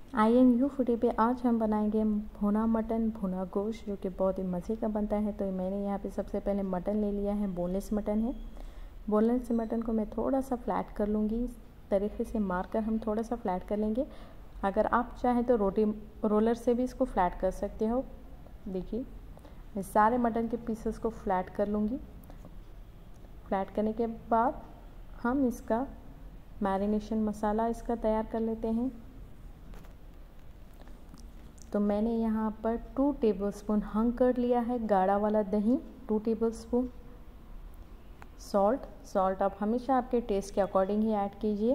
INU foodie पे आज हम बनाएंगे भुना मटन, भुना गोश्त, जो कि बहुत ही मज़े का बनता है। तो मैंने यहाँ पे सबसे पहले मटन ले लिया है, बोनलेस मटन है। बोनलेस मटन को मैं थोड़ा सा फ्लैट कर लूँगी, इस तरीके से मारकर हम थोड़ा सा फ्लैट कर लेंगे। अगर आप चाहें तो रोटी रोलर से भी इसको फ्लैट कर सकते हो। देखिए, मैं सारे मटन के पीसेस को फ्लैट कर लूँगी। फ्लैट करने के बाद हम इसका मैरिनेशन मसाला इसका तैयार कर लेते हैं। तो मैंने यहाँ पर 2 टेबलस्पून हंग कर लिया है, गाढ़ा वाला दही, 2 टेबलस्पून सॉल्ट आप हमेशा आपके टेस्ट के अकॉर्डिंग ही ऐड कीजिए।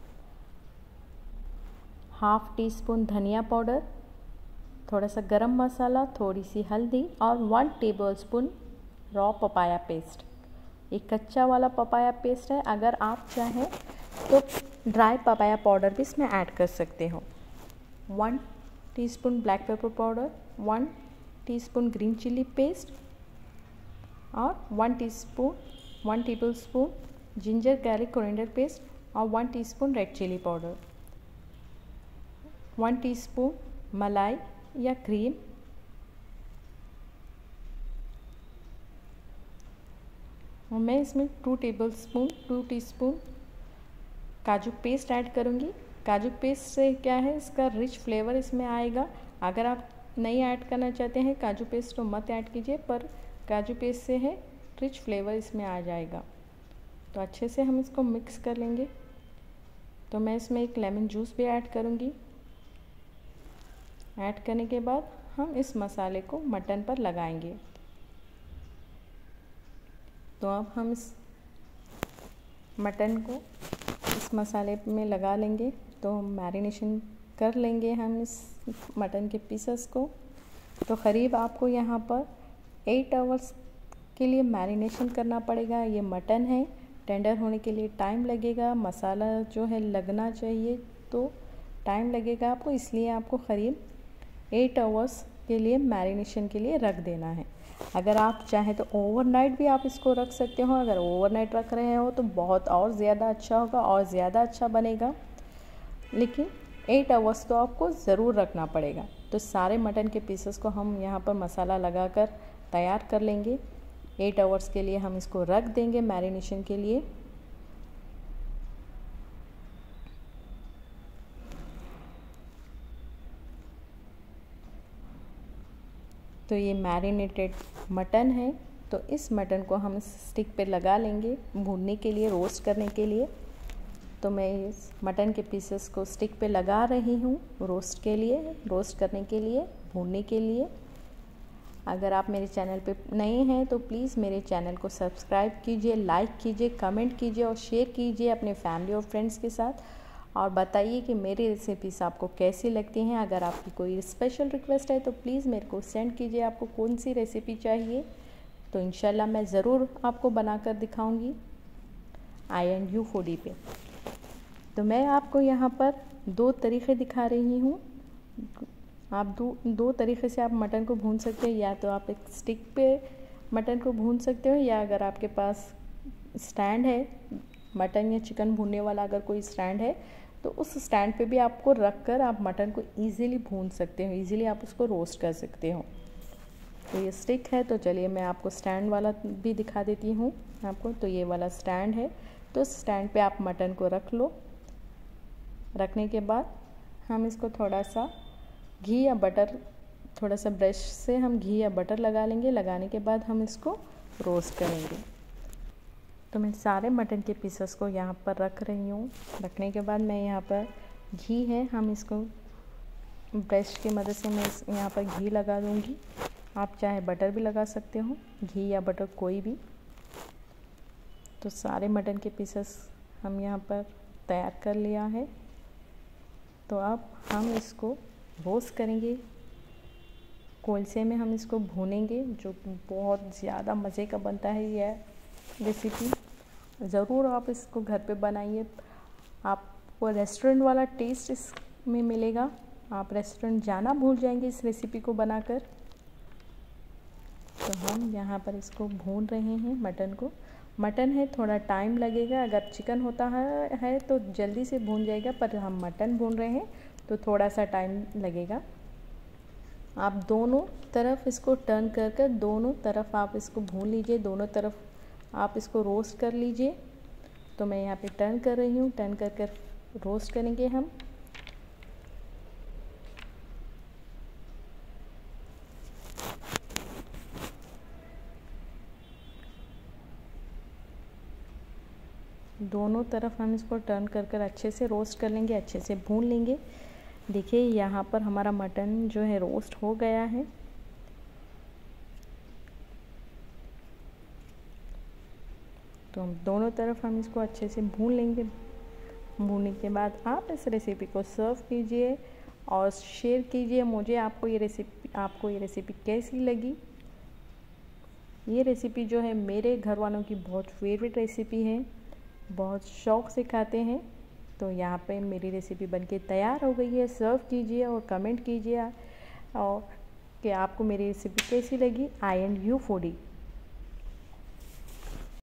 हाफ़ टी स्पून धनिया पाउडर, थोड़ा सा गरम मसाला, थोड़ी सी हल्दी और 1 टेबलस्पून रॉ पपाया पेस्ट। एक कच्चा वाला पपाया पेस्ट है, अगर आप चाहें तो ड्राई पपाया पाउडर भी इसमें ऐड कर सकते हो। 1 teaspoon black pepper powder, 1 teaspoon green chilli paste और 1 tablespoon ginger garlic coriander paste और 1 teaspoon red chilli powder, 1 teaspoon मलाई या क्रीम, और मैं इसमें 2 टीस्पून काजू पेस्ट ऐड करूँगी। काजू पेस्ट से क्या है, इसका रिच फ्लेवर इसमें आएगा। अगर आप नहीं ऐड करना चाहते हैं काजू पेस्ट तो मत ऐड कीजिए, पर काजू पेस्ट से है रिच फ्लेवर इसमें आ जाएगा। तो अच्छे से हम इसको मिक्स कर लेंगे। तो मैं इसमें एक लेमन जूस भी ऐड करूँगी। ऐड करने के बाद हम इस मसाले को मटन पर लगाएंगे। तो अब हम इस मटन को इस मसाले में लगा लेंगे। तो मैरिनेशन कर लेंगे हम इस मटन के पीसेस को। तो क़रीब आपको यहाँ पर 8 आवर्स के लिए मैरिनेशन करना पड़ेगा। ये मटन है, टेंडर होने के लिए टाइम लगेगा, मसाला जो है लगना चाहिए, तो टाइम लगेगा आपको, इसलिए आपको क़रीब 8 आवर्स के लिए मैरिनेशन के लिए रख देना है। अगर आप चाहें तो ओवरनाइट भी आप इसको रख सकते हो। अगर ओवरनाइट रख रहे हो तो बहुत और ज़्यादा अच्छा होगा और ज़्यादा अच्छा बनेगा, लेकिन 8 आवर्स तो आपको ज़रूर रखना पड़ेगा। तो सारे मटन के पीसेस को हम यहाँ पर मसाला लगाकर तैयार कर लेंगे। 8 आवर्स के लिए हम इसको रख देंगे मैरिनेशन के लिए। तो ये मैरिनेटेड मटन है, तो इस मटन को हम स्टिक पे लगा लेंगे भूनने के लिए, रोस्ट करने के लिए। तो मैं इस मटन के पीसेस को स्टिक पे लगा रही हूँ रोस्ट करने के लिए, भूनने के लिए। अगर आप मेरे चैनल पे नए हैं तो प्लीज़ मेरे चैनल को सब्सक्राइब कीजिए, लाइक कीजिए, कमेंट कीजिए और शेयर कीजिए अपने फैमिली और फ्रेंड्स के साथ। और बताइए कि मेरी रेसिपीज़ आपको कैसी लगती हैं। अगर आपकी कोई स्पेशल रिक्वेस्ट है तो प्लीज़ मेरे को सेंड कीजिए, आपको कौन सी रेसिपी चाहिए। तो इंशाल्लाह मैं ज़रूर आपको बनाकर दिखाऊंगी INU फूडी पे। तो मैं आपको यहाँ पर 2 तरीक़े दिखा रही हूँ। आप दो तरीक़े से आप मटन को भून सकते हैं। या तो आप एक स्टिक पे मटन को भून सकते हो, या अगर आपके पास स्टैंड है, मटन या चिकन भूनने वाला अगर कोई स्टैंड है, तो उस स्टैंड पे भी आपको रख कर आप मटन को ईज़िली भून सकते हो, ईज़िली आप उसको रोस्ट कर सकते हो। तो ये स्टिक है, तो चलिए मैं आपको स्टैंड वाला भी दिखा देती हूँ आपको। तो ये वाला स्टैंड है, तो स्टैंड पे आप मटन को रख लो। रखने के बाद हम इसको थोड़ा सा घी या बटर, थोड़ा सा ब्रश से हम घी या बटर लगा लेंगे। लगाने के बाद हम इसको रोस्ट करेंगे। तो मैं सारे मटन के पीसेस को यहाँ पर रख रही हूँ। रखने के बाद मैं यहाँ पर घी है, हम इसको ब्रश की मदद से मैं यहाँ पर घी लगा दूँगी। आप चाहे बटर भी लगा सकते हो, घी या बटर कोई भी। तो सारे मटन के पीसेस हम यहाँ पर तैयार कर लिया है। तो अब हम इसको रोस्ट करेंगे, कोलसे में हम इसको भूनेंगे, जो बहुत ज़्यादा मज़े का बनता है यह रेसिपी। ज़रूर आप इसको घर पे बनाइए, आपको रेस्टोरेंट वाला टेस्ट इसमें मिलेगा। आप रेस्टोरेंट जाना भूल जाएंगे इस रेसिपी को बनाकर। तो हम यहाँ पर इसको भून रहे हैं मटन को। मटन है थोड़ा टाइम लगेगा, अगर चिकन होता है तो जल्दी से भून जाएगा, पर हम मटन भून रहे हैं तो थोड़ा सा टाइम लगेगा। आप दोनों तरफ इसको टर्न कर कर दोनों तरफ आप इसको भून लीजिए, दोनों तरफ आप इसको रोस्ट कर लीजिए। तो मैं यहाँ पे टर्न कर रही हूँ, टर्न कर कर रोस्ट करेंगे हम। दोनों तरफ हम इसको टर्न कर कर अच्छे से रोस्ट कर लेंगे, अच्छे से भून लेंगे। देखिए यहाँ पर हमारा मटन जो है रोस्ट हो गया है। तो हम दोनों तरफ हम इसको अच्छे से भून लेंगे। भूनने के बाद आप इस रेसिपी को सर्व कीजिए और शेयर कीजिए मुझे आपको ये रेसिपी कैसी लगी। ये रेसिपी जो है मेरे घर वालों की बहुत फेवरेट रेसिपी है, बहुत शौक़ से खाते हैं। तो यहाँ पे मेरी रेसिपी बनके तैयार हो गई है। सर्व कीजिए और कमेंट कीजिए और कि आपको मेरी रेसिपी कैसी लगी। I and you foodie.